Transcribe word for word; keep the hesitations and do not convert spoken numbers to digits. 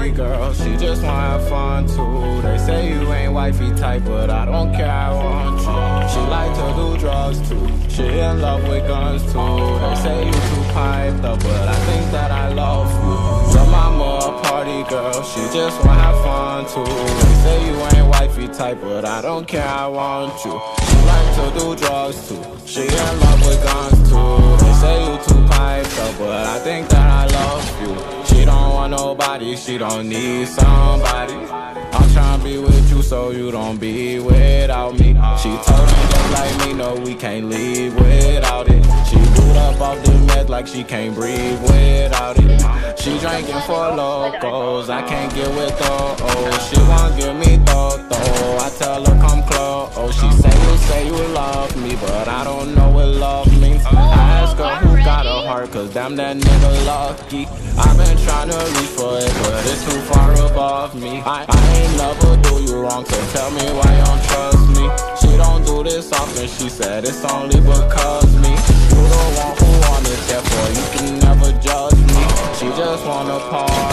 party girl, she just wanna have fun too. They say you ain't wifey type, but I don't care, I want you. She like to do drugs too, she in love with guns too. They say you too piped up, but I think that I love you. Your mama a party girl, she just wanna have fun too. They say you ain't wifey type, but I don't care, I want you. She like to do drugs too, she in love with guns too. They say you too piped up, but I think that I love you. She don't want nobody, she don't need somebody. I'm tryna be with you so you don't be without me. She told him just like me, no we can't leave without it. She boot up off the meds like she can't breathe without it. She drinking for locals, I can't get with her. Oh, she won't give me though. I tell her come close. Oh, she say you say you love me, but I don't know what love means. I ask her who got a heart, cause damn that nigga lucky. I've been trying to reach for it, but it's too far above me. I, I ain't never do you wrong, so tell me why you don't trust me. She don't do this often, she said it's only because me. You the one who want it, therefore you can never judge me. She just wanna party.